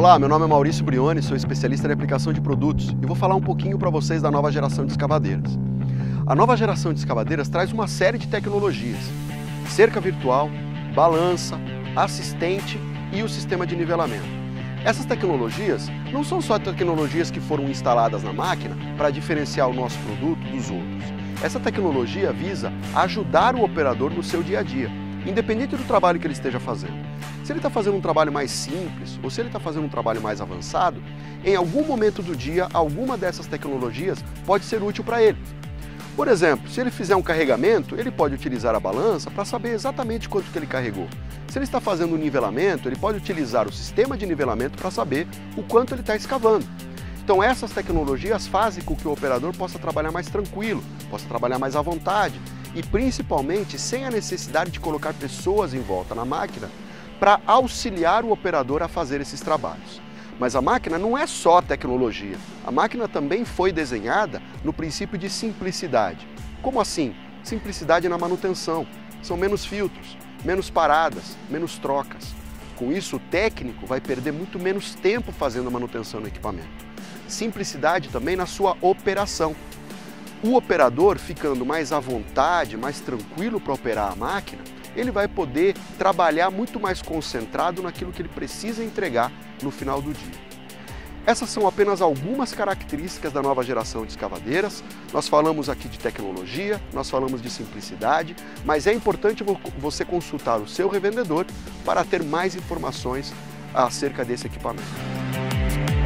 Olá, meu nome é Maurício Brioni, sou especialista em aplicação de produtos e vou falar um pouquinho para vocês da nova geração de escavadeiras. A nova geração de escavadeiras traz uma série de tecnologias: cerca virtual, balança, assistente e o sistema de nivelamento. Essas tecnologias não são só tecnologias que foram instaladas na máquina para diferenciar o nosso produto dos outros. Essa tecnologia visa ajudar o operador no seu dia a dia, independente do trabalho que ele esteja fazendo. Se ele está fazendo um trabalho mais simples ou se ele está fazendo um trabalho mais avançado, em algum momento do dia, alguma dessas tecnologias pode ser útil para ele. Por exemplo, se ele fizer um carregamento, ele pode utilizar a balança para saber exatamente quanto que ele carregou. Se ele está fazendo um nivelamento, ele pode utilizar o sistema de nivelamento para saber o quanto ele está escavando. Então essas tecnologias fazem com que o operador possa trabalhar mais tranquilo, possa trabalhar mais à vontade e principalmente sem a necessidade de colocar pessoas em volta na máquina para auxiliar o operador a fazer esses trabalhos. Mas a máquina não é só tecnologia, a máquina também foi desenhada no princípio de simplicidade. Como assim? Simplicidade na manutenção. São menos filtros, menos paradas, menos trocas. Com isso, o técnico vai perder muito menos tempo fazendo a manutenção no equipamento. Simplicidade também na sua operação. O operador, ficando mais à vontade, mais tranquilo para operar a máquina, ele vai poder trabalhar muito mais concentrado naquilo que ele precisa entregar no final do dia. Essas são apenas algumas características da nova geração de escavadeiras. Nós falamos aqui de tecnologia, nós falamos de simplicidade, mas é importante você consultar o seu revendedor para ter mais informações acerca desse equipamento.